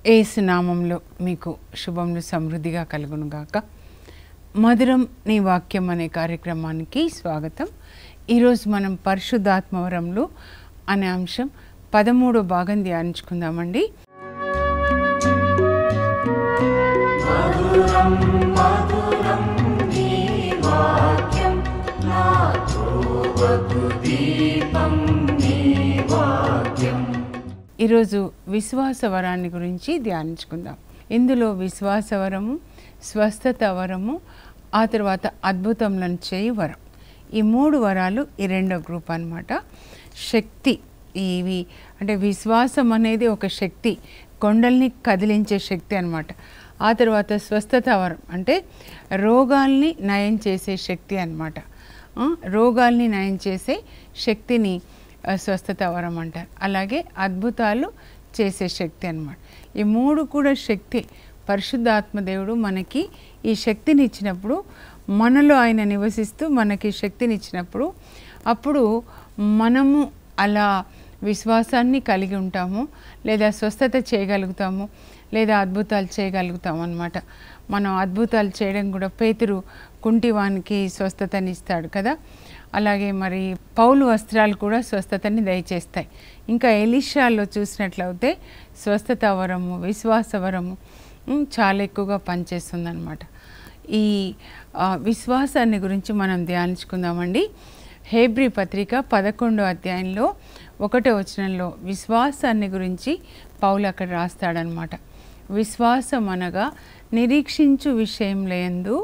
యేసు నామములో మీకు శుభములు సమృద్ధిగా కలుగును గాక. మధురం నీ వాక్యం అనే కార్యక్రమానికి స్వాగతం. ఈరోజు మనం పరిశుద్ధాత్మవరములు అనే అంశం 13వ భాగం ధ్యానించుకుందామండి. మధురం మధురం నీ వాక్యం నా త్రోవకు దీపం నీ వాక్యం. ఈరోజు విశ్వాస వరాన్ని గురించి ధ్యానించుకుందాం. ఇందులో విశ్వాస వరము, స్వస్థత వరము, ఆ తర్వాత అద్భుతములను చేయి వరం, ఈ 3 వరాలు ఈ రెండో గ్రూప్ అన్నమాట. శక్తి, ఇవి అంటే విశ్వాసం అనేది ఒక శక్తి, కొండల్ని కదిలించే శక్తి అన్నమాట. ఆ తర్వాత స్వస్థత వరం అంటే రోగాల్ని నయం చేసే శక్తి అన్నమాట. రోగాల్ని నయం చేసే శక్తిని స్వస్థత వరం అంటారు. అలాగే అద్భుతాలు చేసే శక్తి అన్నమాట. ఈ 3 కూడా శక్తి. పరిశుద్ధాత్మ దేవుడు మనకి ఈ శక్తిని ఇచ్చినప్పుడు, మనలో ఆయన నివసిస్తూ మనకి శక్తిని ఇచ్చినప్పుడు, అప్పుడు మనము అలా విశ్వాసాన్ని కలిగి ఉంటాము, లేదా స్వస్థత చేయగలుగుతాము, లేదా అద్భుతాలు చేయగలుగుతాము అన్నమాట. మనం అద్భుతాలు చేయడం కూడా, పేతురు కుంటివానికి స్వస్థతని ఇస్తాడు కదా, అలాగే మరి పౌలు వస్త్రాలు కూడా స్వస్థతని దయచేస్తాయి. ఇంకా ఎలీషాలో చూసినట్లయితే స్వస్థత వరము, విశ్వాస వరము చాలా ఎక్కువగా పనిచేస్తుంది అన్నమాట. ఈ విశ్వాసాన్ని గురించి మనం ధ్యానించుకుందామండి. హెబ్రీ పత్రిక 11వ అధ్యాయంలో 1వ వచనంలో విశ్వాసాన్ని గురించి పౌలు అక్కడ రాస్తాడనమాట. విశ్వాసం అనగా నిరీక్షించు విషయంలందు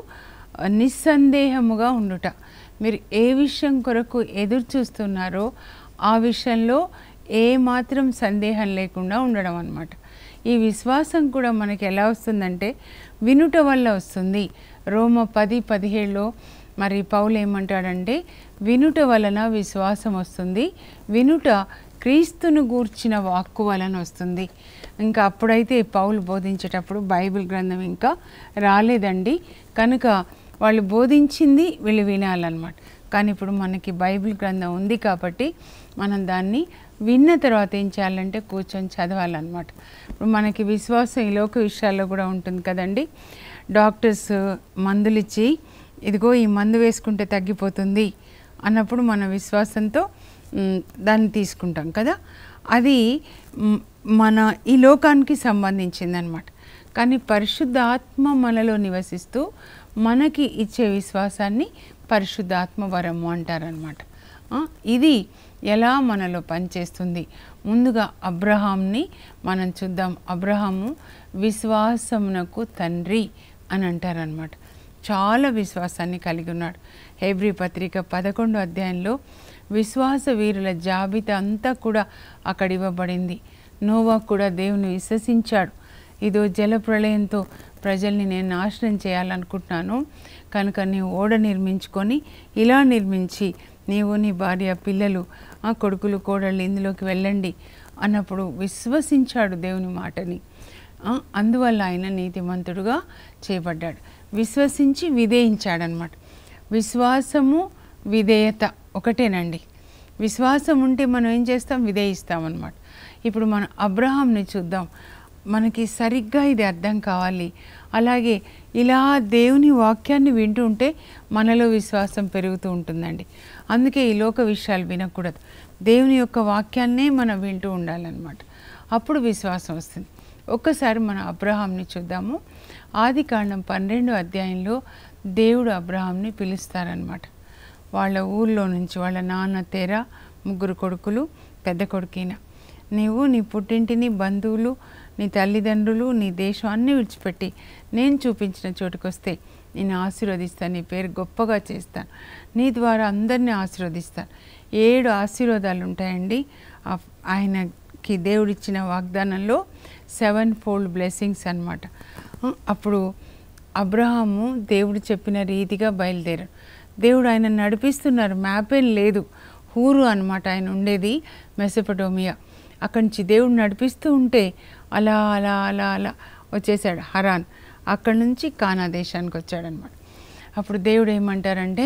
నిస్సందేహముగా ఉండుట. మీరు ఏ విషయం కొరకు ఎదురు చూస్తున్నారో ఆ విషయంలో ఏ మాత్రం సందేహం లేకుండా ఉండడం అన్నమాట. ఈ విశ్వాసం కూడా మనకి ఎలా వస్తుందంటే వినుట వల్ల వస్తుంది. రోమ 10:17లో మరి పౌలు ఏమంటాడంటే, వినుట వలన విశ్వాసం వస్తుంది, వినుట క్రీస్తును గూర్చిన వాక్కు వలన వస్తుంది. ఇంకా అప్పుడైతే పౌలు బోధించేటప్పుడు బైబిల్ గ్రంథం ఇంకా రాలేదండి, కనుక వాళ్ళు బోధించింది వీళ్ళు వినాలన్నమాట. కానీ ఇప్పుడు మనకి బైబిల్ గ్రంథం ఉంది కాబట్టి మనం దాన్ని విన్న తర్వాత ఏం చేయాలంటే కూర్చొని చదవాలన్నమాట. ఇప్పుడు మనకి విశ్వాసం ఈ లోక విషయాల్లో కూడా ఉంటుంది కదండి. డాక్టర్స్ మందులు ఇచ్చి, ఇదిగో ఈ మందు వేసుకుంటే తగ్గిపోతుంది అన్నప్పుడు మన విశ్వాసంతో దాన్ని తీసుకుంటాం కదా, అది మన ఈ లోకానికి సంబంధించిందనమాట. కానీ పరిశుద్ధాత్మ మనలో నివసిస్తూ మనకి ఇచ్చే విశ్వాసాన్ని పరిశుద్ధాత్మ వరము అంటారనమాట. ఇది ఎలా మనలో పనిచేస్తుంది? ముందుగా అబ్రహాంని మనం చూద్దాం. అబ్రహాము విశ్వాసమునకు తండ్రి అని అంటారనమాట. చాలా విశ్వాసాన్ని కలిగి ఉన్నాడు. హెబ్రీ పత్రిక 11వ అధ్యాయంలో విశ్వాస వీరుల జాబితా అంతా కూడా అక్కడ ఇవ్వబడింది. నోవా కూడా దేవుని విశ్వసించాడు. ఇదో జలప్రళయంతో ప్రజల్ని నేను నాశనం చేయాలనుకుంటున్నాను, కనుక నీవు ఓడ నిర్మించుకొని ఇలా నిర్మించి నీవు నీ భార్య పిల్లలు కొడుకులు కోడళ్ళు ఇందులోకి వెళ్ళండి అన్నప్పుడు విశ్వసించాడు దేవుని మాటని. అందువల్ల ఆయన నీతిమంతుడుగా చేయబడ్డాడు. విశ్వసించి విధేయించాడనమాట. విశ్వాసము విధేయత ఒకటేనండి. విశ్వాసం ఉంటే మనం ఏం చేస్తాం? విధేయిస్తామన్నమాట. ఇప్పుడు మనం అబ్రహాంని చూద్దాం. మనకి సరిగ్గా ఇది అర్థం కావాలి. అలాగే ఇలా దేవుని వాక్యాన్ని వింటూ ఉంటే మనలో విశ్వాసం పెరుగుతూ ఉంటుందండి. అందుకే ఈ లోక విషయాలు వినకూడదు, దేవుని యొక్క వాక్యాన్నే మనం వింటూ ఉండాలన్నమాట. అప్పుడు విశ్వాసం వస్తుంది. ఒక్కసారి మన అబ్రహాంని చూద్దాము. ఆదికాండం 12వ అధ్యాయంలో దేవుడు అబ్రహాంని పిలుస్తారనమాట. వాళ్ళ ఊళ్ళో నుంచి, వాళ్ళ నాన్న తెరా, 3 కొడుకులు, పెద్ద కొడుకైన, నీవు నీ పుట్టింటిని, బంధువులు, నీ తల్లిదండ్రులు, నీ దేశం అన్నీ విడిచిపెట్టి నేను చూపించిన చోటుకు వస్తే నేను ఆశీర్వదిస్తాను, నీ పేరు గొప్పగా చేస్తాను, నీ ద్వారా అందరినీ ఆశీర్వదిస్తాను. 7 ఆశీర్వాదాలు ఉంటాయండి. ఆయనకి దేవుడిచ్చిన వాగ్దానంలో 7 ఫోల్డ్ బ్లెస్సింగ్స్ అన్నమాట. అప్పుడు అబ్రహాము దేవుడు చెప్పిన రీతిగా బయలుదేరాడు. దేవుడు ఆయన నడిపిస్తున్నారు. మ్యాప్ ఏం లేదు, హూరు అన్నమాట ఆయన ఉండేది, మెసొపొటేమియా. అక్కడి నుంచి దేవుడు నడిపిస్తూ ఉంటే అలా అలా అలా అలా వచ్చేసాడు హరాన్. అక్కడి నుంచి కానా దేశానికి వచ్చాడనమాట. అప్పుడు దేవుడు ఏమంటారంటే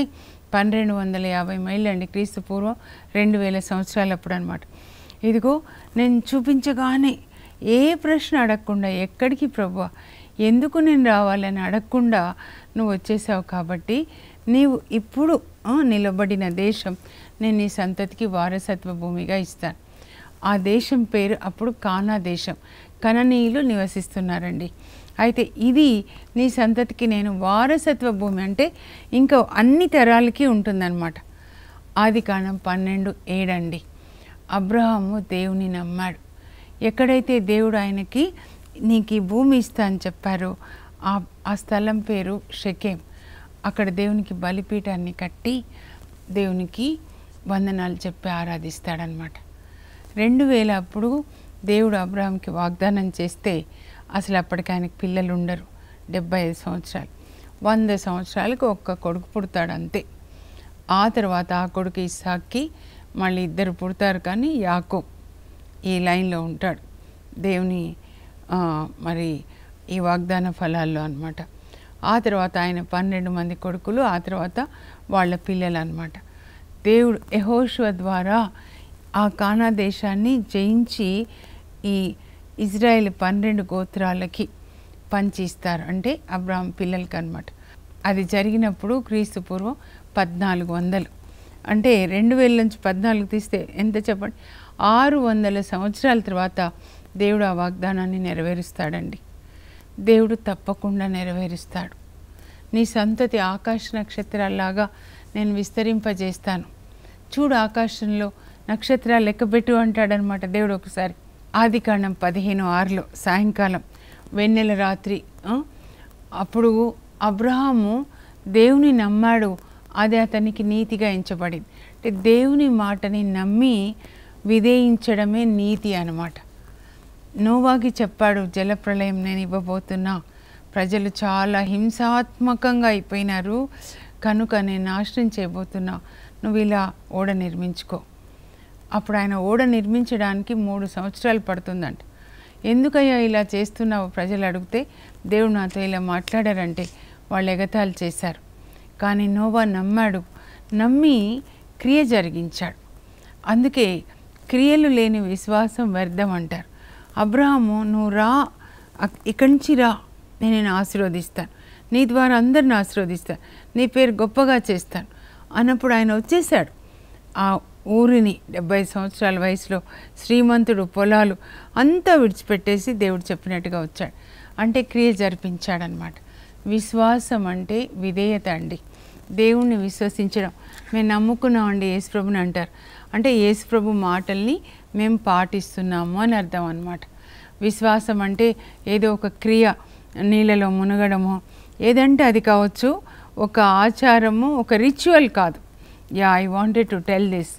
1250 మైళ్ళు అండి, క్రీస్తు పూర్వం 2000 సంవత్సరాలు అప్పుడు అనమాట. ఇదిగో నేను చూపించగానే ఏ ప్రశ్న అడగకుండా ఎక్కడికి ప్రభువా ఎందుకు నేను రావాలని అడగకుండా నువ్వు వచ్చేసావు కాబట్టి నీవు ఇప్పుడు నిలబడిన దేశం నేను నీ సంతతికి వారసత్వ భూమిగా ఇస్తాను. ఆ దేశం పేరు అప్పుడు కానా దేశం, కననీయులు నివసిస్తున్నారండి. అయితే ఇది నీ సంతతికి నేను వారసత్వ భూమి అంటే ఇంకా అన్ని తరాలకి ఉంటుందన్నమాట. ఆదికాండం 12:7 అండి. అబ్రహాము దేవుని నమ్మాడు. ఎక్కడైతే దేవుడు ఆయనకి నీకు ఈ భూమి ఇస్తా అని చెప్పారో ఆ స్థలం పేరు షెకెం. అక్కడ దేవునికి బలిపీఠాన్ని కట్టి దేవునికి వందనాలు చెప్పి ఆరాధిస్తాడనమాట. 2000 అప్పుడు దేవుడు అబ్రహాంకి వాగ్దానం చేస్తే అసలు అప్పటికి ఆయనకి పిల్లలు ఉండరు. 75 సంవత్సరాలు, 100 సంవత్సరాలకు ఒక్క కొడుకు పుడతాడు అంతే. ఆ తర్వాత ఆ కొడుకు ఇస్సాక్కి మళ్ళీ 2 పుడతారు, కానీ యాకోబు ఈ లైన్లో ఉంటాడు దేవుని మరి ఈ వాగ్దాన ఫలాల్లో అన్నమాట. ఆ తర్వాత ఆయన 12 మంది కొడుకులు, ఆ తర్వాత వాళ్ళ పిల్లలు అన్నమాట. దేవుడు యెహోషువ ద్వారా ఆ కానా దేశాన్ని జయించి ఈ ఇజ్రాయెల్ 12 గోత్రాలకి పంచిస్తారు, అంటే అబ్రాహాం పిల్లలకి అన్నమాట. అది జరిగినప్పుడు క్రీస్తు పూర్వం 1400, అంటే 2000 నుంచి 14 తీస్తే ఎంత చెప్పండి, 600 సంవత్సరాల తర్వాత దేవుడు ఆ వాగ్దానాన్ని నెరవేరుస్తాడండి. దేవుడు తప్పకుండా నెరవేరుస్తాడు. నీ సంతతి ఆకాశ నక్షత్రాల్లాగా నేను విస్తరింపజేస్తాను. చూడు ఆకాశంలో నక్షత్రాలు లెక్కబెట్టు అంటాడనమాట దేవుడు ఒకసారి. ఆదికాండం 15:6 సాయంకాలం వెన్నెల రాత్రి. అప్పుడు అబ్రహాము దేవుని నమ్మాడు, అది అతనికి నీతిగా ఎంచబడింది. అంటే దేవుని మాటని నమ్మి విధేయించడమే నీతి అన్నమాట. నోవాకి చెప్పాడు, జలప్రళయం నేను ఇవ్వబోతున్నా, ప్రజలు చాలా హింసాత్మకంగా అయిపోయినారు కనుక నేను నాశనం చేయబోతున్నా, నువ్వు ఇలా ఓడ నిర్మించుకో. అప్పుడు ఆయన ఓడ నిర్మించడానికి 3 సంవత్సరాలు పడుతుందంట. ఎందుకయ్యా ఇలా చేస్తున్నావు ప్రజలు అడిగితే, దేవుడు నాతో ఇలా మాట్లాడారంటే వాళ్ళు ఎగతాళి చేశారు. కానీ నోవా నమ్మాడు, నమ్మి క్రియ జరిగించాడు. అందుకే క్రియలు లేని విశ్వాసం వ్యర్థం అంటారు. అబ్రహాము నువ్వు రా, ఇక్కడి నుంచి రా, నేను నిన్ను ఆశీర్వదిస్తాను, నీ ద్వారా అందరిని ఆశీర్వదిస్తాను, నీ పేరు గొప్పగా చేస్తాను అన్నప్పుడు ఆయన వచ్చేసాడు. ఆ ఊరిని 70 సంవత్సరాల వయసులో శ్రీమంతుడు, పొలాలు అంతా విడిచిపెట్టేసి దేవుడు చెప్పినట్టుగా వచ్చాడు. అంటే క్రియ జరిపించాడనమాట. విశ్వాసం అంటే విధేయత అండి. దేవుణ్ణి విశ్వసించడం. మేము నమ్ముకున్నామండి యేసుప్రభుని అంటారు, అంటే యేసుప్రభు మాటల్ని మేము పాటిస్తున్నాము అని అర్థం అన్నమాట. విశ్వాసం అంటే ఏదో ఒక క్రియ, నీళ్ళలో మునగడమో ఏదంటే అది కావచ్చు, ఒక ఆచారము, ఒక రిచువల్ కాదు. I wanted to tell this.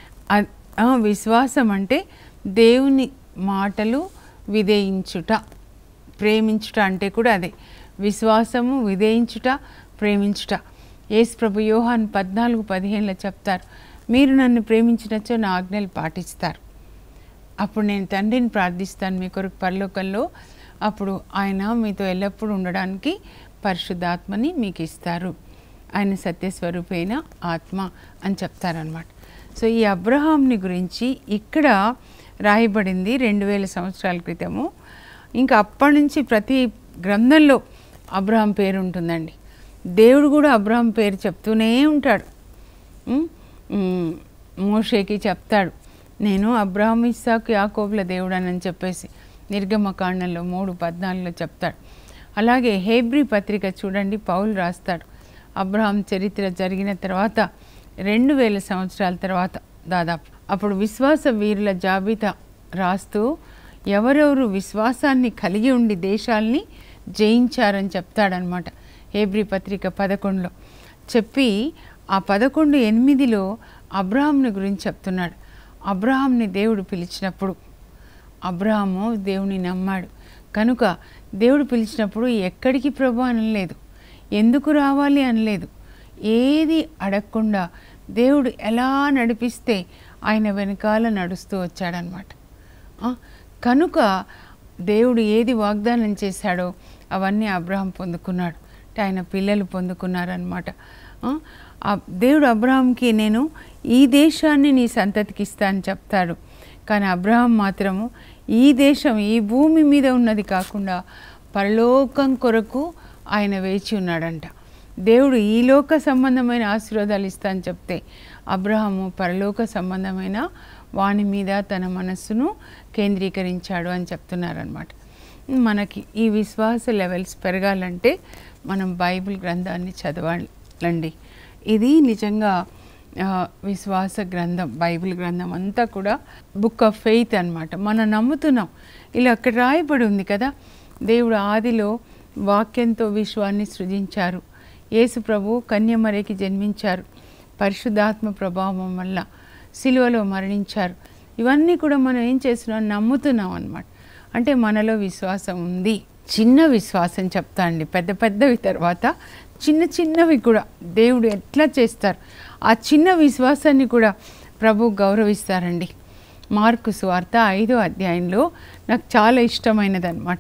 విశ్వాసం అంటే దేవుని మాటలు విధేయించుట, ప్రేమించుట అంటే కూడా అదే విశ్వాసము. విధేయించుట, ప్రేమించుట. యేసు ప్రభు యోహాను 14:15 చెప్తారు, మీరు నన్ను ప్రేమించినచో నా ఆజ్ఞలు పాటిస్తారు, అప్పుడు నేను తండ్రిని ప్రార్థిస్తాను మీ కొరకు పరలోకంలో, అప్పుడు ఆయన మీతో ఎల్లప్పుడూ ఉండడానికి పరిశుద్ధాత్మని మీకు ఇస్తారు, ఆయన సత్యస్వరూపైన ఆత్మ అని చెప్తారనమాట. సో ఈ అబ్రహాంని గురించి ఇక్కడ రాయబడింది 2000 సంవత్సరాల క్రితము. ఇంకా అప్పటి నుంచి ప్రతి గ్రంథంలో అబ్రహాం పేరు ఉంటుందండి. దేవుడు కూడా అబ్రహాం పేరు చెప్తూనే ఉంటాడు. మోషేకి చెప్తాడు, నేను అబ్రహాం, ఇస్సాకు, యాకోబుల దేవుడు అని చెప్పేసి నిర్గమకాండంలో 3:14 చెప్తాడు. అలాగే హెబ్రీ పత్రిక చూడండి, పౌలు రాస్తాడు, అబ్రహాం చరిత్ర జరిగిన తర్వాత 2000 సంవత్సరాల తర్వాత దాదాపు అప్పుడు విశ్వాస వీరుల జాబితా రాస్తూ ఎవరెవరు విశ్వాసాన్ని కలిగి ఉండి దేశాల్ని జయించారని చెప్తాడనమాట. హెబ్రీ పత్రిక 11లో చెప్పి ఆ 11:8 అబ్రహాంని గురించి చెప్తున్నాడు. అబ్రహాంని దేవుడు పిలిచినప్పుడు అబ్రహాము దేవుని నమ్మాడు కనుక దేవుడు పిలిచినప్పుడు ఎక్కడికి ప్రభు అనలేదు, ఎందుకు రావాలి అనలేదు, ఏది అడగకుండా దేవుడు ఎలా నడిపిస్తే ఆయన వెనకాల నడుస్తూ వచ్చాడనమాట. కనుక దేవుడు ఏది వాగ్దానం చేశాడో అవన్నీ అబ్రహాం పొందుకున్నాడు, ఆయన పిల్లలు పొందుకున్నారనమాట. దేవుడు అబ్రహాంకి నేను ఈ దేశాన్ని నీ సంతతికి ఇస్తా అని చెప్తాడు, కానీ అబ్రహాం మాత్రము ఈ దేశం ఈ భూమి మీద ఉన్నది కాకుండా పరలోకం కొరకు ఆయన వేచి ఉన్నాడంట. దేవుడు ఈ లోక సంబంధమైన ఆశీర్వాదాలు ఇస్తా అని చెప్తే అబ్రహాము పరలోక సంబంధమైన వాని మీద తన మనస్సును కేంద్రీకరించాడు అని చెప్తున్నారనమాట. మనకి ఈ విశ్వాస లెవెల్స్ పెరగాలంటే మనం బైబిల్ గ్రంథాన్ని చదవాలండి. ఇది నిజంగా విశ్వాస గ్రంథం. బైబిల్ గ్రంథం అంతా కూడా బుక్ ఆఫ్ ఫెయిత్ అనమాట. మనం నమ్ముతున్నాం. ఇలా అక్కడ రాయబడి ఉంది కదా, దేవుడు ఆదిలో వాక్యంతో విశ్వాన్ని సృజించారు. యేసు ప్రభు కన్యమరికి జన్మించారు. పరిశుద్ధాత్మ ప్రభావం వల్ల సిలువలో మరణించారు. ఇవన్నీ కూడా మనం ఏం చేస్తున్నాం, నమ్ముతున్నాం అన్నమాట. అంటే మనలో విశ్వాసం ఉంది. చిన్న విశ్వాసం చెప్తా అండి, పెద్ద పెద్దవి తర్వాత చిన్న చిన్నవి కూడా దేవుడు ఎట్లా చేస్తారు, ఆ చిన్న విశ్వాసాన్ని కూడా ప్రభు గౌరవిస్తారండి. మార్కు సువార్త 5వ అధ్యాయంలో నాకు చాలా ఇష్టమైనది అనమాట.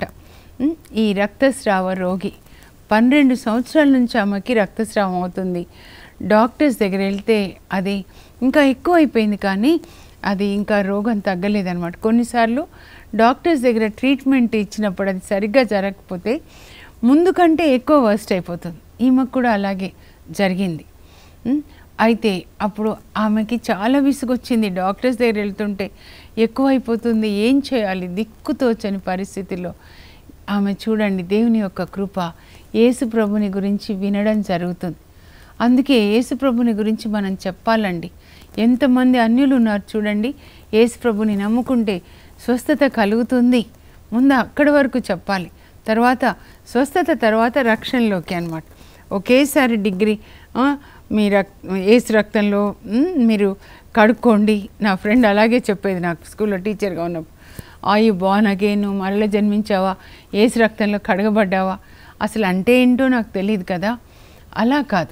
ఈ రక్తస్రావ రోగి 12 సంవత్సరాల నుంచి ఆమెకి రక్తస్రావం అవుతుంది. డాక్టర్స్ దగ్గర వెళ్తే అది ఇంకా ఎక్కువ అయిపోయింది, కానీ అది ఇంకా రోగం తగ్గలేదన్నమాట. కొన్నిసార్లు డాక్టర్స్ దగ్గర ట్రీట్మెంట్ ఇచ్చినప్పుడు అది సరిగ్గా జరగకపోతే ముందు కంటే ఎక్కువ వర్స్ట్ అయిపోతుంది. ఈమెకు కూడా అలాగే జరిగింది. అయితే అప్పుడు ఆమెకి చాలా విసుగొచ్చింది. డాక్టర్స్ దగ్గర వెళ్తుంటే ఎక్కువ అయిపోతుంది, ఏం చేయాలి దిక్కుతోచని పరిస్థితిలో ఆమె చూడండి దేవుని యొక్క కృప, యేసు ప్రభుని గురించి వినడం జరుగుతుంది. అందుకే యేసు ప్రభుని గురించి మనం చెప్పాలండి. ఎంతమంది అన్యులు ఉన్నారు చూడండి, యేసు ప్రభుని నమ్ముకుంటే స్వస్థత కలుగుతుంది. ముందు అక్కడి వరకు చెప్పాలి, తర్వాత స్వస్థత, తర్వాత రక్షణలోకి అన్నమాట. ఒకేసారి డిగ్రీ మీ యేసు రక్తంలో మీరు కడుక్కోండి. నా ఫ్రెండ్ అలాగే చెప్పేది నాకు స్కూల్లో టీచర్గా ఉన్నప్పుడు. యు బార్న్ అగైన్, నువ్వు మరల జన్మించావా, యేసు రక్తంలో కడగబడ్డావా, అసలు అంటే ఏంటో నాకు తెలియదు కదా. అలా కాదు.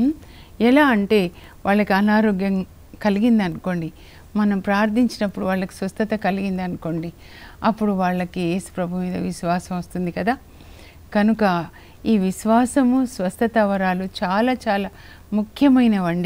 ఎలా అంటే వాళ్ళకి అనారోగ్యం కలిగింది అనుకోండి, మనం ప్రార్థించినప్పుడు వాళ్ళకి స్వస్థత కలిగింది అనుకోండి, అప్పుడు వాళ్ళకి యేసు ప్రభు మీద విశ్వాసం వస్తుంది కదా. కనుక ఈ విశ్వాసము, స్వస్థత వరాలు చాలా చాలా ముఖ్యమైనవండి.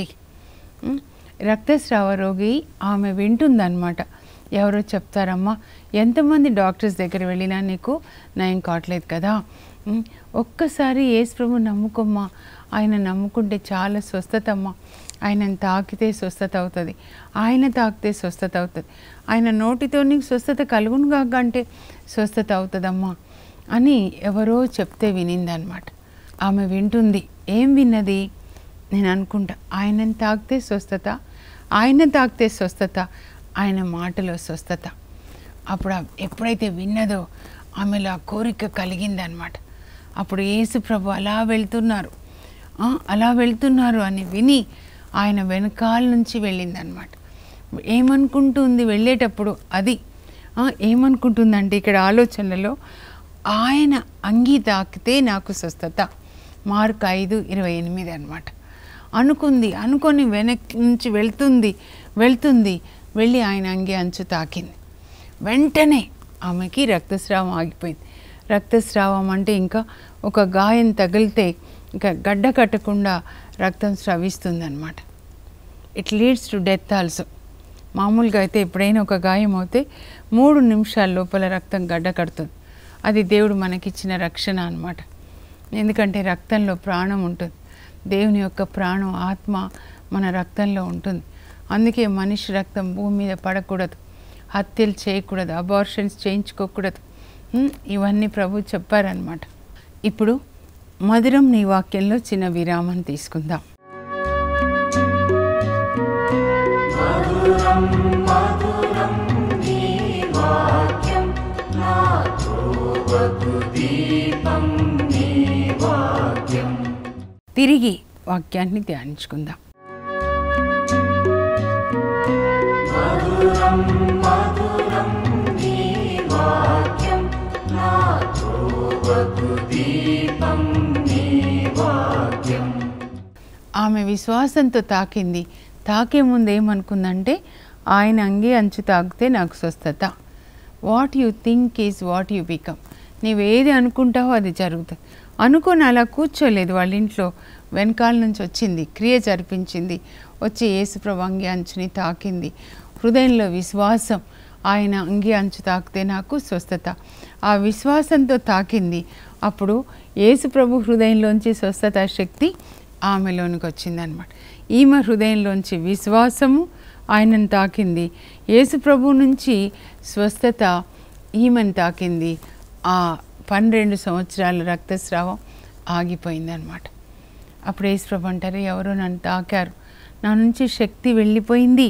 రక్తస్రావ రోగి ఆమె వింటుందన్నమాట. ఎవరో చెప్తారమ్మా, ఎంతమంది డాక్టర్స్ దగ్గర వెళ్ళినా నీకు నయం కావట్లేదు కదా, ఒక్కసారి యేసు ప్రభు నమ్ముకోమ్మా, ఆయన నమ్ముకుంటే చాలా స్వస్థత అమ్మా, ఆయనను తాకితే స్వస్థత అవుతుంది, ఆయన తాకితే స్వస్థత అవుతుంది, ఆయన నోటితో నీకు స్వస్థత కలుగును కాక అంటే స్వస్థత అవుతుందమ్మా అని ఎవరో చెప్తే వినిందనమాట. ఆమె వింటుంది. ఏం విన్నది? నేను అనుకుంటా, ఆయనను తాకితే స్వస్థత, ఆయన తాకితే స్వస్థత, ఆయన మాటలో స్వస్థత. అప్పుడు ఎప్పుడైతే విన్నదో ఆమెలో ఆ కోరిక కలిగిందనమాట. అప్పుడు యేసు ప్రభు అలా వెళ్తున్నారు అని విని ఆయన వెనకాల నుంచి వెళ్ళిందనమాట. ఏమనుకుంటుంది వెళ్ళేటప్పుడు? అది ఏమనుకుంటుందంటే ఇక్కడ ఆలోచనలో, ఆయన అంగీ తాకితే నాకు స్వస్థత, మార్కు 5:28 అనమాట. అనుకొని వెనక్కి నుంచి వెళ్తుంది, వెళ్ళి ఆయన అంగి అంచు తాకింది. వెంటనే ఆమెకి రక్తస్రావం ఆగిపోయింది. రక్తస్రావం అంటే ఇంకా ఒక గాయం తగిలితే ఇంకా గడ్డ కట్టకుండా రక్తం స్రవిస్తుంది అనమాట. It leads to death also. మామూలుగా అయితే ఎప్పుడైనా ఒక గాయం అవుతే 3 నిమిషాల లోపల రక్తం గడ్డ కడుతుంది. అది దేవుడు మనకిచ్చిన రక్షణ అనమాట. ఎందుకంటే రక్తంలో ప్రాణం ఉంటుంది. దేవుని యొక్క ప్రాణం, ఆత్మ మన రక్తంలో ఉంటుంది. అందుకే మనిషి రక్తం భూమి మీద పడకూడదు, హత్యలు చేయకూడదు, అబార్షన్స్ చేయించుకోకూడదు. ఇవన్నీ ప్రభు చెప్పారనమాట. ఇప్పుడు మధురం నీ వాక్యంలో చిన్న విరామం తీసుకుందాం. తిరిగి వాక్యాన్ని ధ్యానించుకుందాం. ఆమె విశ్వాసంతో తాకింది. తాకే ముందు ఏమనుకుందంటే, ఆయన అంగి అంచు తాకితే నాకు స్వస్థత. What you think is what you become. నీవేది అనుకుంటావో అది జరుగుతుంది. అనుకొని అలా కూర్చోలేదు. వాళ్ళ ఇంట్లో వెనకాల నుంచి వచ్చింది, క్రియ జరిపించింది, వచ్చి యేసుప్రభు అంగి అంచుని తాకింది. హృదయంలో విశ్వాసం, ఆయన అంగి అంచు తాకితే నాకు స్వస్థత. ఆ విశ్వాసంతో తాకింది. అప్పుడు యేసు ప్రభు హృదయంలోంచి స్వస్థత శక్తి ఆమెలోనికి వచ్చిందనమాట. ఈమె హృదయంలోంచి విశ్వాసము ఆయనను తాకింది. యేసు ప్రభు నుంచి స్వస్థత ఈమెను తాకింది. ఆ 12 సంవత్సరాల రక్తస్రావం ఆగిపోయిందనమాట. అప్పుడు యేసు ప్రభు అంటారు, ఎవరో నన్ను తాకారు, నా నుంచి శక్తి వెళ్ళిపోయింది.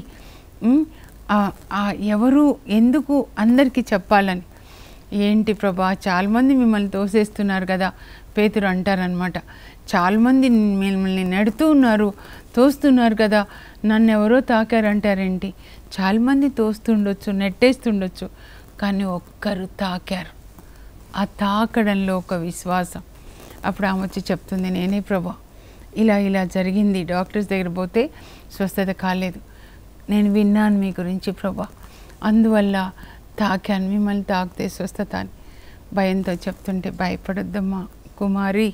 ఎవరు ఎందుకు అందరికీ చెప్పాలని. ఏంటి ప్రభా, చాలామంది మిమ్మల్ని తోసేస్తున్నారు కదా, పేతురు అంటారనమాట. చాలామంది మిమ్మల్ని నెడుతూ ఉన్నారు, తోస్తున్నారు కదా, నన్ను ఎవరో తాకారంటారేంటి? చాలామంది తోస్తుండొచ్చు, నెట్టేస్తుండొచ్చు, కానీ ఒక్కరు తాకారు. ఆ తాకడంలో ఒక విశ్వాసం. అప్పుడు ఆమె వచ్చి చెప్తుంది, నేనే ప్రభా, ఇలా జరిగింది, డాక్టర్స్ దగ్గర పోతే స్వస్థత కాలేదు, నేను విన్నాను మీ గురించి ప్రభా, అందువల్ల తాకాను, మిమ్మల్ని తాకితే స్వస్థత అని. భయంతో చెప్తుంటే, భయపడొద్దమ్మా కుమారి,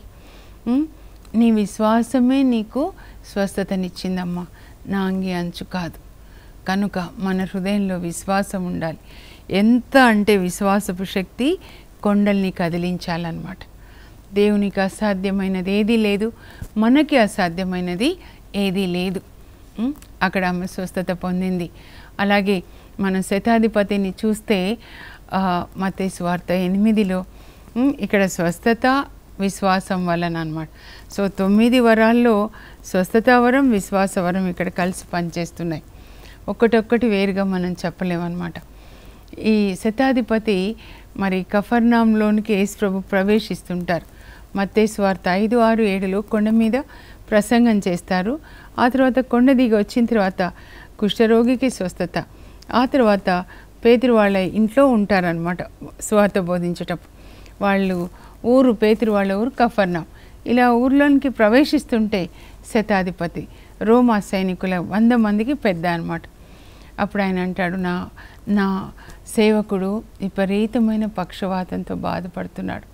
నీ విశ్వాసమే నీకు స్వస్థతనిచ్చిందమ్మా, నా అంగి అంచు కాదు. కనుక మన హృదయంలో విశ్వాసం ఉండాలి. ఎంత అంటే విశ్వాసపు శక్తి కొండల్ని కదిలించాలన్నమాట. దేవునికి అసాధ్యమైనది ఏదీ లేదు, మనకి అసాధ్యమైనది ఏదీ లేదు. అక్కడ ఆమె స్వస్థత పొందింది. అలాగే మనం శతాధిపతిని చూస్తే మత్తయి సువార్త 8లో ఇక్కడ స్వస్థత విశ్వాసం వలన అన్నమాట. సో 9 వరాల్లో స్వస్థత వరం, విశ్వాస వరం ఇక్కడ కలిసి పనిచేస్తున్నాయి. ఒక్కటొక్కటి వేరుగా మనం చెప్పలేమన్నమాట. ఈ శతాధిపతి మరి కఫర్నాంలోనికి యేసు ప్రభు ప్రవేశిస్తుంటారు. మత్తయి సువార్త 5, 6, 7లో కొండ మీద ప్రసంగం చేస్తారు. ఆ తర్వాత కొండ దిగి వచ్చిన తర్వాత కుష్ఠరోగికి స్వస్థత. ఆ తర్వాత పేతురు వాళ్ళ ఇంట్లో ఉంటారనమాట సువార్త బోధించేటప్పుడు. వాళ్ళు పేతురు వాళ్ళ ఊరు కఫర్నాం. ఇలా ఊర్లోనికి ప్రవేశిస్తుంటే శతాధిపతి రోమా సైనికుల 100 మందికి పెద్ద అనమాట. అప్పుడు ఆయన అంటాడు, నా సేవకుడు విపరీతమైన పక్షవాతంతో బాధపడుతున్నాడు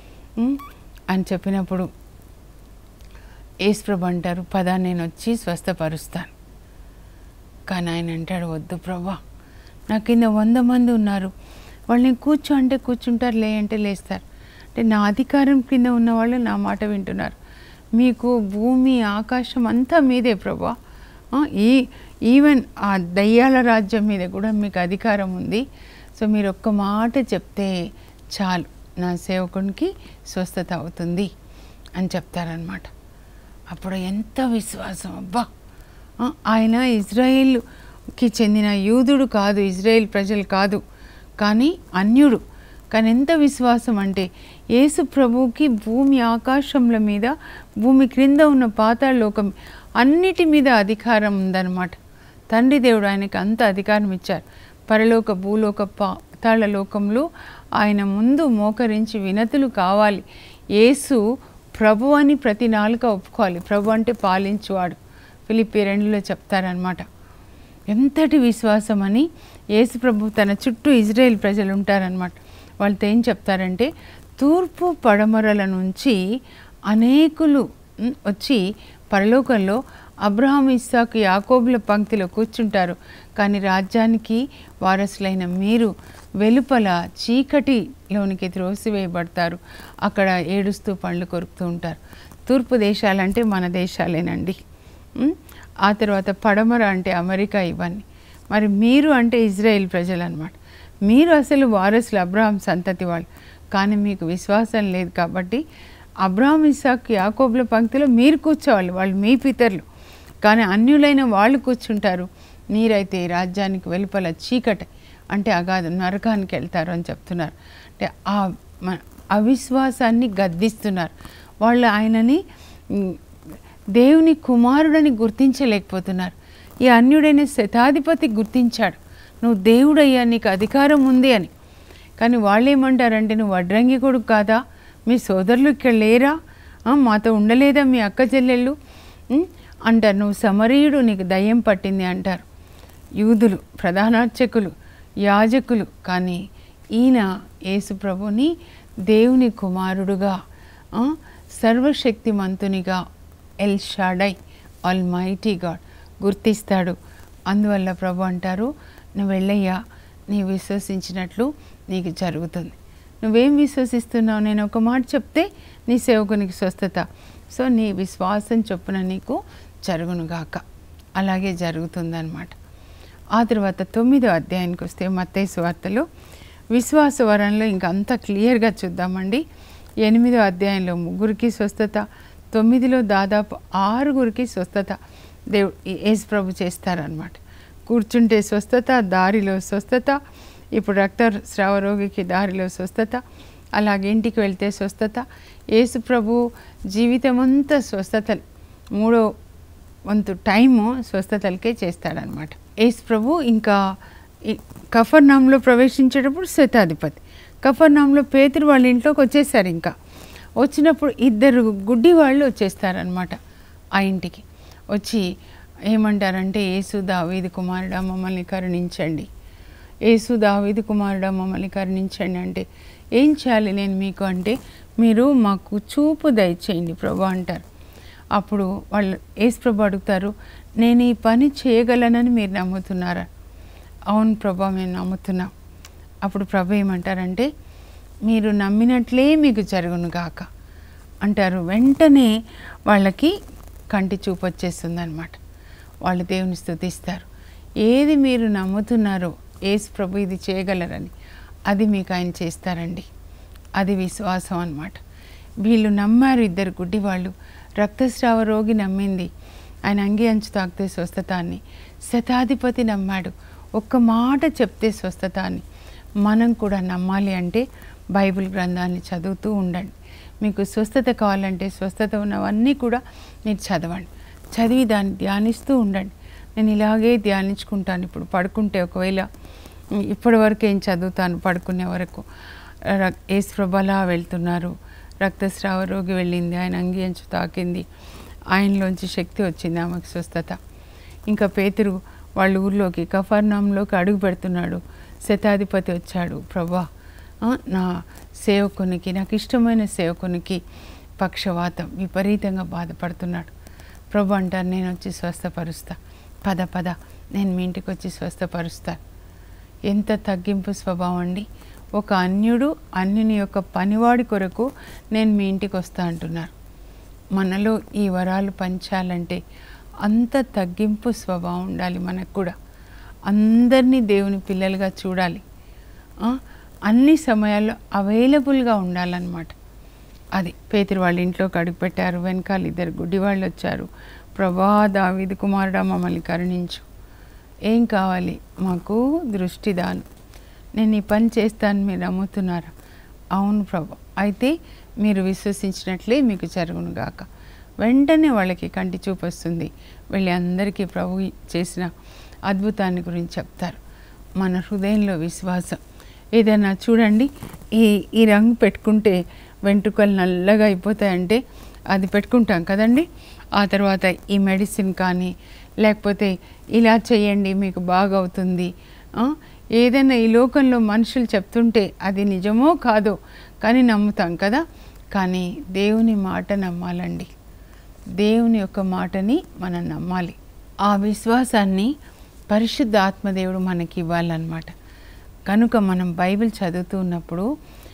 అని చెప్పినప్పుడు యేసుప్రభు అంటారు, పదా నేను వచ్చి స్వస్థపరుస్తాను. కానీ ఆయన అంటాడు, వద్దు ప్రభా, నా కింద 100 మంది ఉన్నారు, వాళ్ళని కూర్చో అంటే కూర్చుంటారు, లే అంటే లేస్తారు. అంటే నా అధికారం కింద ఉన్నవాళ్ళు నా మాట వింటున్నారు. మీకు భూమి ఆకాశం అంతా మీదే ప్రభా, ఈవెన్ ఆ దయ్యాల రాజ్యం మీద కూడా మీకు అధికారం ఉంది. సో మీరు ఒక్క మాట చెప్తే చాలు, నా సేవకునికి స్వస్థత అవుతుంది అని చెప్తారనమాట. అప్పుడు ఎంత విశ్వాసం అబ్బా! ఆయన ఇజ్రాయేల్కి చెందిన యూదుడు కాదు, ఇజ్రాయేల్ ప్రజలు కాదు, కానీ అన్యుడు. కానీ ఎంత విశ్వాసం అంటే యేసు ప్రభువుకి భూమి ఆకాశంల మీద, భూమి క్రింద ఉన్న పాతాళ లోకం అన్నిటి మీద అధికారం ఉందన్నమాట. తండ్రి దేవుడు ఆయనకి అంత అధికారం ఇచ్చారు. పరలోక భూలోక పాతాళ లోకంలో ఆయన ముందు మోకరించి వినతులు కావాలి. యేసు ప్రభు అని ప్రతి నాలుక ఒప్పుకోవాలి. ప్రభు అంటే పాలించువాడు. ఫిలిప్పీ 2లో చెప్తారనమాట. ఎంతటి విశ్వాసం అని. యేసు ప్రభు తన చుట్టూ ఇజ్రాయేల్ ప్రజలు ఉంటారనమాట. వాళ్ళతో ఏం చెప్తారంటే, తూర్పు పడమరల నుంచి అనేకులు వచ్చి పరలోకంలో అబ్రహాం, ఇస్సాకు, యాకోబుల పంక్తిలో కూర్చుంటారు. కానీ రాజ్యానికి వారసులైన మీరు వెలుపల చీకటిలోనికి త్రోసివేయబడతారు. అక్కడ ఏడుస్తూ పండ్లు కొరుకుతూ ఉంటారు. తూర్పు దేశాలంటే మన దేశాలేనండి. ఆ తర్వాత పడమర అంటే అమెరికా, ఇవన్నీ. మరి మీరు అంటే ఇజ్రాయేల్ ప్రజలు అన్నమాట. మీరు అసలు వారసులు, అబ్రహాం సంతతి వాళ్ళు. కానీ మీకు విశ్వాసం లేదు కాబట్టి అబ్రహాం, ఇస్సాకు, యాకోబుల పంక్తిలో మీరు కూర్చోవాలి, వాళ్ళు మీ పితరులు. కానీ అన్యులైన వాళ్ళు కూర్చుంటారు. మీరైతే రాజ్యానికి వెలుపల చీకటి అంటే అగాధం, నరకానికి వెళ్తారు అని చెప్తున్నారు. అంటే ఆ అవిశ్వాసాన్ని గద్దిస్తున్నారు. వాళ్ళు ఆయనని దేవుని కుమారుడని గుర్తించలేకపోతున్నారు. ఈ అన్యుడైన శతాధిపతి గుర్తించాడు, నువ్వు దేవుడయ్యా, నీకు అధికారం ఉంది అని. కానీ వాళ్ళు ఏమంటారంటే, నువ్వు వడ్రంగి కొడుకు కాదా, మీ సోదరులు ఇక్కడ లేరా, మాతో ఉండలేదా మీ అక్క చెల్లెళ్ళు అంటారు. నువ్వు సమరీయుడు, నీకు దయ్యం పట్టింది అంటారు. యూదులు, ప్రధానార్చకులు, యాజకులు. కానీ ఈయన యేసు ప్రభుని దేవుని కుమారుడుగా, సర్వశక్తిమంతునిగా, ఎల్ షాడై, ఆల్మైటీ గాడ్ గుర్తిస్తాడు. అందువల్ల ప్రభు అంటారు, నువ్వు వెళ్ళయ్యా, నీవు విశ్వసించినట్లు నీకు జరుగుతుంది. నువ్వేం విశ్వసిస్తున్నావు? నేను ఒక మాట చెప్తే నీ సేవకునికి స్వస్థత. సో నీ విశ్వాసం చొప్పున నీకు జరుగునుగాక. అలాగే జరుగుతుందన్నమాట. ఆ తర్వాత 9వ అధ్యాయానికి వస్తే మత్తయి సువార్తలో విశ్వాస వరంలో ఇంకా అంత క్లియర్గా చూద్దామండి. 8వ అధ్యాయంలో 3 స్వస్థత, 9లో దాదాపు 6 స్వస్థత దేవుడు యేసు ప్రభు చేస్తారనమాట. కూర్చుంటే స్వస్థత, దారిలో స్వస్థత, ఇప్పుడు రక్తస్రావ రోగికి దారిలో స్వస్థత, అలాగే ఇంటికి వెళ్తే స్వస్థత. యేసు ప్రభు జీవితం అంతా స్వస్థతలు, 3వ వంతు టైము స్వస్థతలకే చేస్తాడనమాట. యేసు ప్రభు ఇంకా కఫర్నాంలో ప్రవేశించేటప్పుడు శతాధిపతి, కఫర్నాంలో పేతురు వాళ్ళ ఇంట్లోకి వచ్చేసారు. ఇంకా వచ్చినప్పుడు 2 గుడ్డి వాళ్ళు వచ్చేస్తారనమాట. ఆ ఇంటికి వచ్చి ఏమంటారంటే, యేసు దావీదు కుమారుడా మమ్మల్ని కరుణించండి, యేసు దావీదు కుమారుడా మమ్మల్ని కరుణించండి అంటే, ఏం చేయాలి నేను మీకు అంటే, మీరు మాకు చూపు దయచేయండి ప్రభు అంటారు. అప్పుడు వాళ్ళు యేసు ప్రభు అడుగుతారు, నేను ఈ పని చేయగలనని మీరు నమ్ముతున్నారా? అవును ప్రభు మేము నమ్ముతున్నాం. అప్పుడు ప్రభు ఏమంటారంటే, మీరు నమ్మినట్లే మీకు జరుగును గాక అంటారు. వెంటనే వాళ్ళకి కంటి చూపు వచ్చేస్తుంది అనమాట. వాళ్ళు దేవుని స్తుతిస్తారు. ఏది మీరు నమ్ముతున్నారో యేసు ప్రభు ఇది చేయగలరని, అది మీకు ఆయన చేస్తారండి. అది విశ్వాసం అన్నమాట. వీళ్ళు నమ్మారు. 2 గుడ్డి వాళ్ళు. రక్తస్రావ రోగి నమ్మింది, ఆయన అంగి అంచు తాకితే స్వస్థత అని. శతాధిపతి నమ్మాడు, ఒక్క మాట చెప్తే స్వస్థత అని. మనం కూడా నమ్మాలి అంటే బైబిల్ గ్రంథాన్ని చదువుతూ ఉండండి. మీకు స్వస్థత కావాలంటే స్వస్థత ఉన్నవన్నీ కూడా మీరు చదవండి. చదివి దాన్ని ధ్యానిస్తూ ఉండండి. నేను ఇలాగే ధ్యానించుకుంటాను. ఇప్పుడు పడుకుంటే ఒకవేళ ఇప్పటి వరకు ఏం చదువుతాను, పడుకునే వరకు యేసు ప్రభు అలా వెళ్తున్నారు, రక్తస్రావ రోగి వెళ్ళింది, ఆయన అంగి అంచు తాకింది, ఆయనలోంచి శక్తి వచ్చింది, ఆమెకు స్వస్థత. ఇంకా పేతురు వాళ్ళ ఊర్లోకి కఫర్నాంలోకి అడుగు పెడుతున్నాడు. శతాధిపతి వచ్చాడు, ప్రభా నా సేవకునికి, నాకు ఇష్టమైన సేవకునికి పక్షవాతం విపరీతంగా బాధపడుతున్నాడు. ప్రభు అంటారు, నేను వచ్చి స్వస్థపరుస్తా, పద నేను మీ ఇంటికి వచ్చి స్వస్థపరుస్తాను. ఎంత తగ్గింపు స్వభావం అండి. ఒక అన్యుడు అన్యుని యొక్క పనివాడి కొరకు నేను మీ ఇంటికి వస్తా అంటున్నారు. మనలో ఈ వరాలు పంచాలంటే అంత తగ్గింపు స్వభావం ఉండాలి మనకు కూడా. అందరినీ దేవుని పిల్లలుగా చూడాలి, అన్ని సమయాల్లో అవైలబుల్గా ఉండాలన్నమాట. అది పేతురు వాళ్ళ ఇంట్లోకి అడుగుపెట్టారు. వెనకాల 2 గుడ్డి వాళ్ళు వచ్చారు. ప్రభా దావీదు కుమారుడా మమ్మల్ని కరుణించు, ఏం కావాలి? మాకు దృష్టిదాను, నేను ఈ పని చేస్తాను, మీరు నమ్ముతున్నారా? అవును ప్రభు, అయితే మీరు విశ్వసించినట్లే మీకు జరుగును గాక. వెంటనే వాళ్ళకి కంటి చూపు వస్తుంది. వెళ్ళి అందరికీ ప్రభు చేసిన అద్భుతాన్ని గురించి చెప్తారు. మన హృదయంలో విశ్వాసం ఏదైనా చూడండి, ఈ రంగు పెట్టుకుంటే వెంట్రుకలు నల్లగా అయిపోతాయంటే అది పెట్టుకుంటాం కదండి. ఆ తర్వాత ఈ మెడిసిన్ కానీ లేకపోతే ఇలా చేయండి మీకు బాగా అవుతుంది, ఏదైనా ఈ లోకంలో మనుషులు చెప్తుంటే అది నిజమో కాదో కానీ నమ్ముతాం కదా. కానీ దేవుని మాట నమ్మాలండి. దేవుని యొక్క మాటని మనం నమ్మాలి. ఆ విశ్వాసాన్ని పరిశుద్ధ ఆత్మదేవుడు మనకి ఇవ్వాలన్నమాట. కనుక మనం బైబిల్ చదువుతూ ఉన్నప్పుడు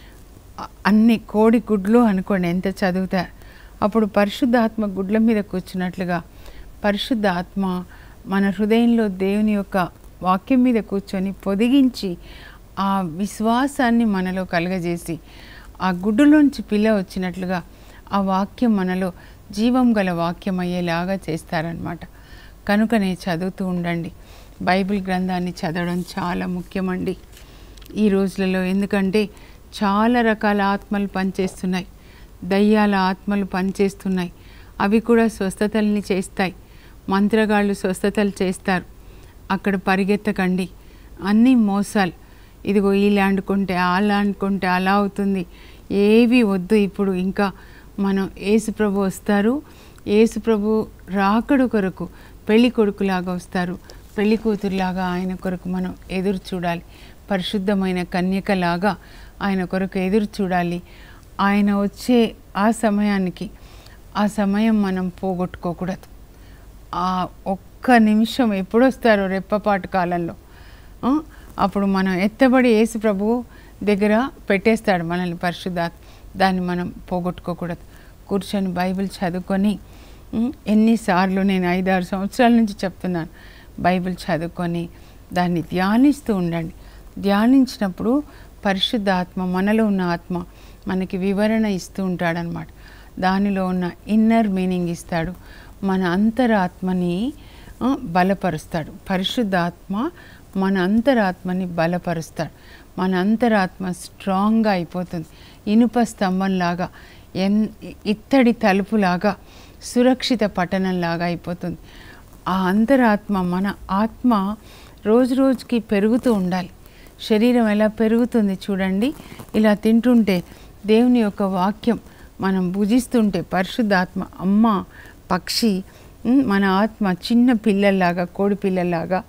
అన్ని కోడి గుడ్లు అనుకోండి, ఎంత చదువుతారు, అప్పుడు పరిశుద్ధ ఆత్మ గుడ్ల మీద కూర్చున్నట్లుగా పరిశుద్ధ ఆత్మ మన హృదయంలో దేవుని యొక్క వాక్యం మీద కూర్చొని పొదిగించి ఆ విశ్వాసాన్ని మనలో కలుగజేసి ఆ గుడ్డులోంచి పిల్ల వచ్చినట్లుగా ఆ వాక్యం మనలో జీవం గల వాక్యం అయ్యేలాగా చేస్తారనమాట. కనుకనే చదువుతూ ఉండండి. బైబిల్ గ్రంథాన్ని చదవడం చాలా ముఖ్యమండి ఈ రోజులలో. ఎందుకంటే చాలా రకాల ఆత్మలు పనిచేస్తున్నాయి, దయ్యాల ఆత్మలు పనిచేస్తున్నాయి. అవి కూడా స్వస్థతల్ని చేస్తాయి. మంత్రగాళ్ళు స్వస్థతలు చేస్తారు. అక్కడ పరిగెత్తకండి, అన్నీ మోసాలు. ఇదిగో ఈ ల్యాండ్ కొంటే ఆ ల్యాండ్ కొంటే అలా అవుతుంది, ఏవి వద్దు. ఇప్పుడు ఇంకా మనం యేసుప్రభు వస్తారు, యేసుప్రభు రాకడు కొరకు పెళ్లి కొడుకులాగా వస్తారు, పెళ్లి కూతురులాగా ఆయన కొరకు మనం ఎదురు చూడాలి. పరిశుద్ధమైన కన్యకలాగా ఆయన కొరకు ఎదురు చూడాలి. ఆయన వచ్చే ఆ సమయానికి ఆ సమయం మనం పోగొట్టుకోకూడదు. ఆ ఒక్క నిమిషం ఎప్పుడొస్తారో రెప్పపాటు కాలంలో అప్పుడు మనం ఎత్తబడి యేసు ప్రభువు దగ్గర పెట్టేస్తాడు మనల్ని పరిశుద్ధాత్మ. దాన్ని మనం పోగొట్టుకోకూడదు. కూర్చొని బైబిల్ చదువుకొని, ఎన్నిసార్లు నేను 5-6 సంవత్సరాల నుంచి చెప్తున్నాను, బైబిల్ చదువుకొని దాన్ని ధ్యానిస్తూ ఉండండి. ధ్యానించినప్పుడు పరిశుద్ధాత్మ, మనలో ఉన్న ఆత్మ మనకి వివరణ ఇస్తూ ఉంటాడనమాట. దానిలో ఉన్న ఇన్నర్ మీనింగ్ ఇస్తాడు. మన అంతరాత్మని బలపరుస్తాడు. పరిశుద్ధాత్మ మన అంతరాత్మని బలపరుస్తాడు. మన అంతరాత్మ స్ట్రాంగ్గా అయిపోతుంది. ఇనుప స్తంభంలాగా, ఇత్తడి తలుపులాగా, సురక్షిత పట్టణంలాగా అయిపోతుంది. ఆ అంతరాత్మ, మన ఆత్మ రోజు రోజుకి పెరుగుతూ ఉండాలి. శరీరం ఎలా పెరుగుతుంది చూడండి. ఇలా తింటుంటే దేవుని యొక్క వాక్యం మనం భుజిస్తుంటే పరిశుద్ధాత్మ, అమ్మ పక్షి, మన ఆత్మ చిన్న పిల్లల్లాగా, కోడి పిల్లల్లాగా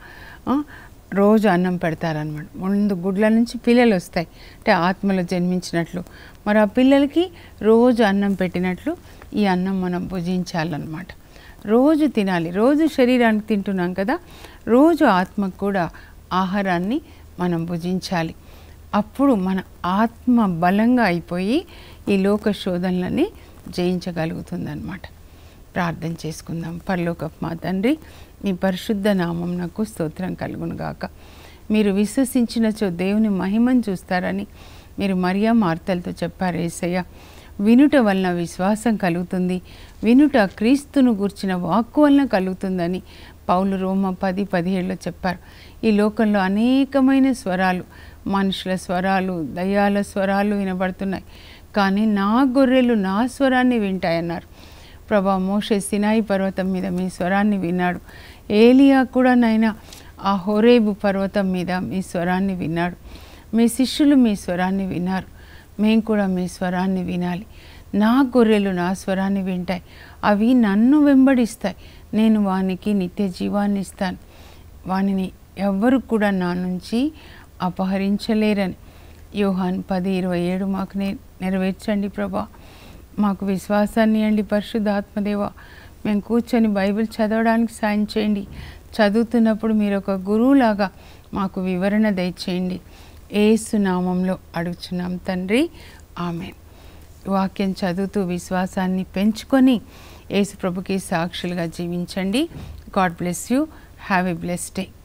రోజు అన్నం పెడతారనమాట. ముందు గుడ్ల నుంచి పిల్లలు వస్తాయి, అంటే ఆత్మలో జన్మించినట్లు. మరి ఆ పిల్లలకి రోజు అన్నం పెట్టినట్లు ఈ అన్నం మనం భుజించాలన్నమాట. రోజు తినాలి. రోజు శరీరానికి తింటున్నాం కదా, రోజు ఆత్మకు కూడా ఆహారాన్ని మనం భుజించాలి. అప్పుడు మన ఆత్మ బలంగా అయిపోయి ఈ లోక శోధనలని జయించగలుగుతుందన్నమాట. ప్రార్థన చేసుకుందాం. పరలోకపు మా తండ్రి, మీ పరిశుద్ధ నామం నాకు స్తోత్రం కలుగునుగాక. మీరు విశ్వసించినచో దేవుని మహిమను చూస్తారని మీరు మరియా మార్తలతో చెప్పారు యేసయ్య. వినుట వలన విశ్వాసం కలుగుతుంది, వినుట క్రీస్తును గూర్చిన వాక్కు వలన కలుగుతుందని పౌలు రోమ 10:17లో చెప్పారు. ఈ లోకంలో అనేకమైన స్వరాలు, మనుషుల స్వరాలు, దయ్యాల స్వరాలు వినబడుతున్నాయి. కానీ నా గొర్రెలు నా స్వరాన్ని వింటాయన్నారు. ప్రభా, మోషే సినాయి పర్వతం మీద మీ స్వరాన్ని విన్నాడు. ఏలియా కూడా నైనా ఆ హోరేబు పర్వతం మీద మీ స్వరాన్ని విన్నాడు. మీ శిష్యులు మీ స్వరాన్ని విన్నారు. మేము కూడా మీ స్వరాన్ని వినాలి. నా గొర్రెలు నా స్వరాన్ని వింటాయి, అవి నన్ను వెంబడిస్తాయి, నేను వానికి నిత్య జీవాన్ని ఇస్తాను, వానిని ఎవ్వరు కూడా నా నుంచి అపహరించలేరని యోహాను 10:27 మాకు నెరవేర్చండి ప్రభా. మాకు విశ్వాసాన్ని ఇవ్వండి పరిశుద్ధాత్మదేవ. మేము కూర్చొని బైబిల్ చదవడానికి సాయం చేయండి. చదువుతున్నప్పుడు మీరు ఒక గురువులాగా మాకు వివరణ దయచేయండి. యేసు నామంలో అడుగుచున్నాం తండ్రి, ఆమేన్. వాక్యం చదువుతూ విశ్వాసాన్ని పెంచుకొని యేసు ప్రభుకి సాక్షులుగా జీవించండి. God bless you. Have a blessed day.